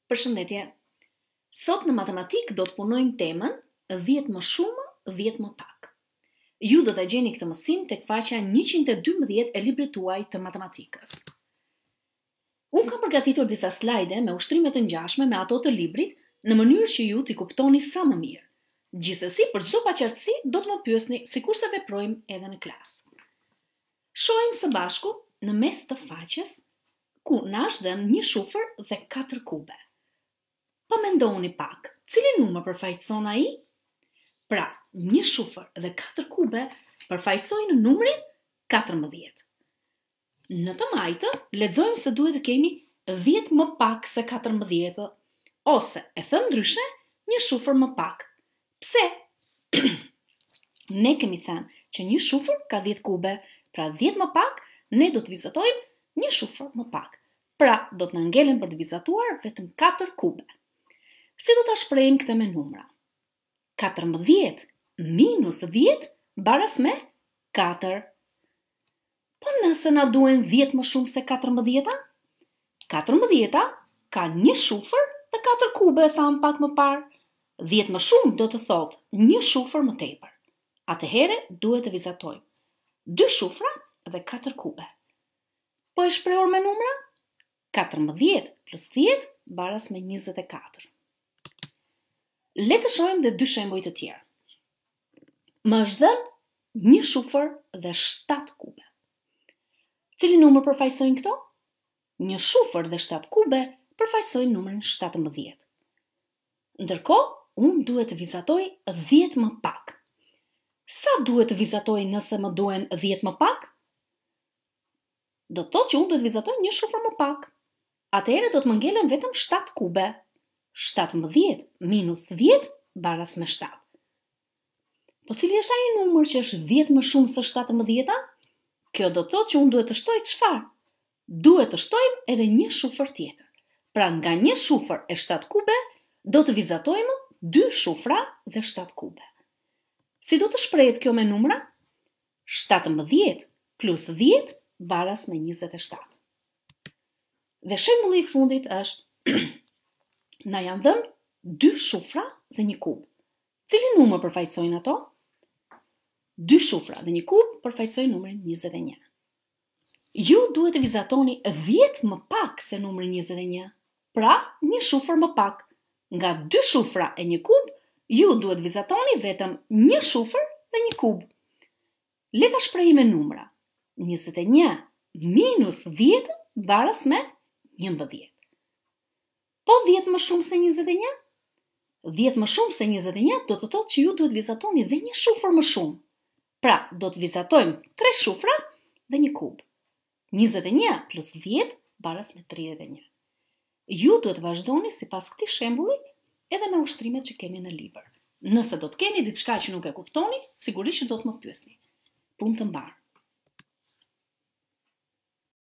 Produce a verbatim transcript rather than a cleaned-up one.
Përshëndetje. Sot në matematik do të punojmë temën dhjetë më shumë, dhjetë më pak. Ju do të gjeni këtë mësim tek faqja njëqind e dymbëdhjetë e librit tuaj të matematikës. Unë kam përgatitur disa slajde me ushtrime të ngjashme me ato të librit në mënyrë që ju t'i kuptoni sa më mirë. Gjithsesi, për çdo paqartësi do të më pyesni sikurse veprojmë edhe në klasë. Shohim së bashku në mes të faqes ku na është dhënë një shufër dhe katër kube. Po mendoni pak, cili numër përfaqëson ai? Pra, një shufër dhe katër kube përfaqësojnë numrin katërmbëdhjetë. Në të majtë, lexojmë se duhet të kemi dhjetë më pak se katërmbëdhjetë, ose, e thënë ndryshe, një shufër më pak. Pse? Ne kemi thënë që një shufër ka dhjetë kube, pra dhjetë më pak, ne do të vizatojmë një shufër më pak. Pra, do të na ngelen për të vizatuar vetëm katër kube. Si do ta shprehim këtë me numra? katërmbëdhjetë minus dhjetë baras me katër. Po nëse na duhen dhjetë më shumë se katërmbëdhjeta? katërmbëdhjeta ka një shufër dhe katër kube, e tham pak më parë. dhjetë më shumë do të thotë një shufër më tepër. Atëherë duhet të vizatojmë dy shufra dhe katër kube. Po e shprehur me numra? katërmbëdhjetë plus dhjetë baras me njëzet e katër. Le të shohim dhe dy shembuj të tjerë. Më është dhënë një shufër dhe shtatë kube. Cili numër përfaqësojnë këto? Një shufër dhe shtatë kube përfaqësojnë numrin shtatëmbëdhjetë. Ndërkohë, unë duhet të vizatoj dhjetë më pak. Sa duhet të vizatoj nëse më duhen dhjetë më pak? Do të thotë që unë duhet të vizatoj një shufër më pak. Atëherë do të më ngelen vetëm shtatë kube. shtatëmbëdhjetë minus dhjetë baras me shtatë. Po cili është ai numër që është dhjetë më shumë se shtatëmbëdhjeta? Kjo do të thotë që unë duhet të shtoj çfarë? Duhet të shtojmë edhe një shufër tjetër. Pra nga një shufër e shtatë kube, do të vizatojmë dy shufra dhe shtatë kube. Si do të shprehet kjo me numra? shtatëmbëdhjetë plus dhjetë baras me njëzet e shtatë. Dhe shembulli i fundit është na janë dhënë dy shufra dhe një kub. Cili numër përfaqësojnë ato? dy shufra dhe një kub përfaqësojnë numrin njëzet e një. Ju duhet të vizatoni dhjetë më pak se numri njëzet e një. Pra, një shufër më pak. Nga dy shufra e një kub, ju duhet vizatoni vetëm një shufër dhe një kub. Le ta shprehim me numra. njëzet e një minus dhjetë baras me njëmbëdhjetë. Po dhjetë më shumë se njëzet e një? dhjetë më shumë se njëzet e një do të thotë që ju duhet vizatoni dhe një shufër më shumë. Pra, do të vizatojmë tre shufra dhe një kub. njëzet e një plus dhjetë baras me tridhjetë e një. Ju duhet vazhdoni sipas këtij shembulli edhe me ushtrimet që kemi në libër. Nëse do të keni diçka që nuk e kuptoni, sigurisht që do të më pyesni. Punë të mbarë.